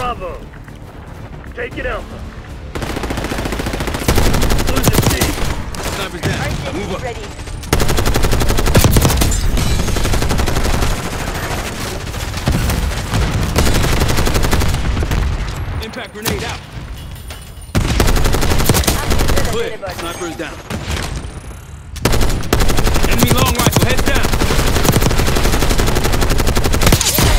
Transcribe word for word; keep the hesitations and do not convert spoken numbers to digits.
Bravo. Taking Alpha. Losing C. Sniper's down. Move up. Ready. Impact grenade out. Active Clear. delivered. Sniper's down.